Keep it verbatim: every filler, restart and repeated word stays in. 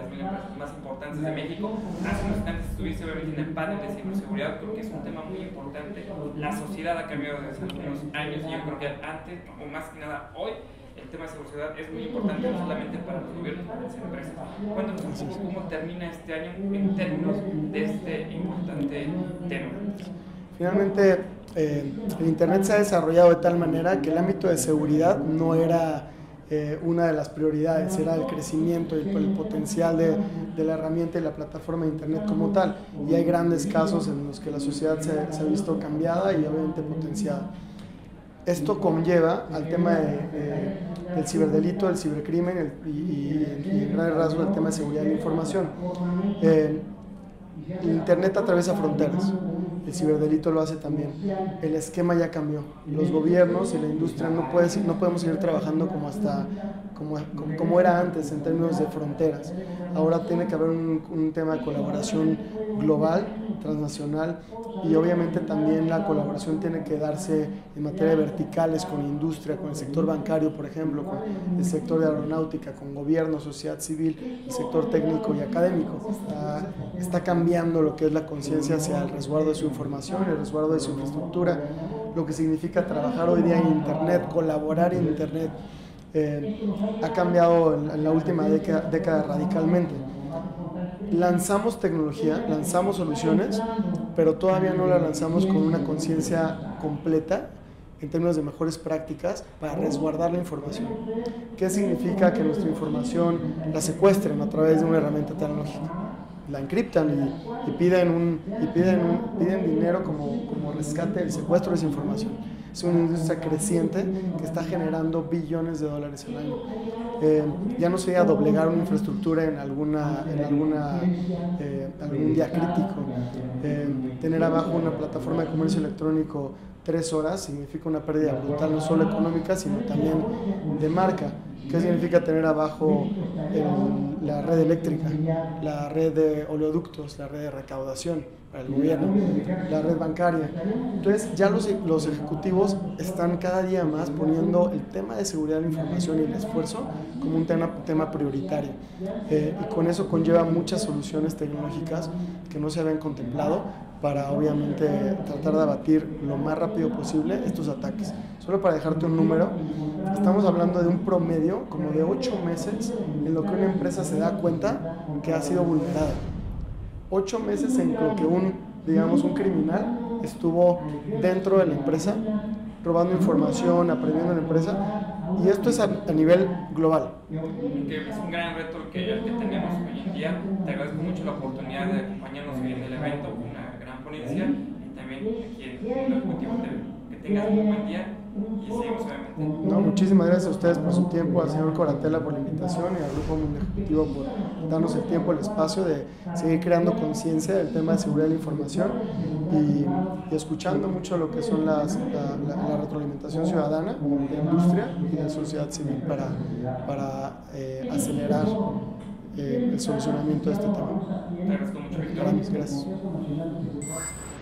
mil empresas más importantes de México. Hace unos instantes estuviste obviamente en el panel de ciberseguridad, creo que es un tema muy importante. La sociedad ha cambiado desde hace algunos años y yo creo que antes, o más que nada hoy, el tema de seguridad es muy importante no solamente para los gobiernos, para las empresas. Cuéntanos un poco cómo termina este año en términos de este importante tema. Finalmente, eh, el Internet se ha desarrollado de tal manera que el ámbito de seguridad no era eh, una de las prioridades, era el crecimiento y el potencial de, de la herramienta y la plataforma de Internet como tal. Y hay grandes casos en los que la sociedad se, se ha visto cambiada y obviamente potenciada. Esto conlleva al tema de, de, del ciberdelito, del cibercrimen el, y, y, y en gran rasgo el tema de seguridad de la información. Eh, el Internet atraviesa fronteras, el ciberdelito lo hace también. El esquema ya cambió. Los gobiernos y la industria no, puede, no podemos seguir trabajando como, hasta, como, como, como era antes en términos de fronteras. Ahora tiene que haber un, un tema de colaboración global, transnacional, y obviamente también la colaboración tiene que darse en materia de verticales con industria, con el sector bancario, por ejemplo, con el sector de aeronáutica, con gobierno, sociedad civil, el sector técnico y académico. Está, está cambiando lo que es la conciencia hacia el resguardo de su información, el resguardo de su infraestructura, lo que significa trabajar hoy día en Internet, colaborar en Internet. Eh, ha cambiado en, en la última década, década radicalmente. Lanzamos tecnología, lanzamos soluciones, pero todavía no la lanzamos con una conciencia completa en términos de mejores prácticas para resguardar la información. ¿Qué significa que nuestra información la secuestren a través de una herramienta tecnológica? La encriptan y, y, piden, un, y piden, un, piden dinero como, como rescate del secuestro de esa información. Es una industria creciente que está generando billones de dólares al año. Eh, ya no sería doblegar una infraestructura en, alguna, en alguna, eh, algún día crítico. Eh, tener abajo una plataforma de comercio electrónico tres horas significa una pérdida brutal, no solo económica, sino también de marca. ¿Qué significa tener abajo el, la red eléctrica, la red de oleoductos, la red de recaudación para el gobierno, la red bancaria? Entonces ya los, los ejecutivos están cada día más poniendo el tema de seguridad de la información y el esfuerzo como un tema, tema prioritario. Eh, y con eso conlleva muchas soluciones tecnológicas que no se habían contemplado para obviamente tratar de abatir lo más rápido posible estos ataques. Solo para dejarte un número, estamos hablando de un promedio como de ocho meses en lo que una empresa se da cuenta que ha sido vulnerada. Ocho meses en lo que un, digamos, un criminal estuvo dentro de la empresa, robando información, aprendiendo en la empresa, y esto es a, a nivel global. Que es un gran reto que, el que tenemos hoy en día. Te agradezco mucho la oportunidad de acompañarnos hoy en el evento, una gran ponencia, y también aquí en el Ejecutivo T V. Que tengas un buen día y seguimos obviamente. No, muchísimas gracias a ustedes por su tiempo, al señor Coratela por la invitación y al Grupo Mundo Ejecutivo por darnos el tiempo, el espacio de seguir creando conciencia del tema de seguridad de la información y, y escuchando mucho lo que son las, la, la, la retroalimentación ciudadana de la industria y de la sociedad civil para, para eh, acelerar eh, el solucionamiento de este tema. Te agradezco mucho, Víctor. Gracias.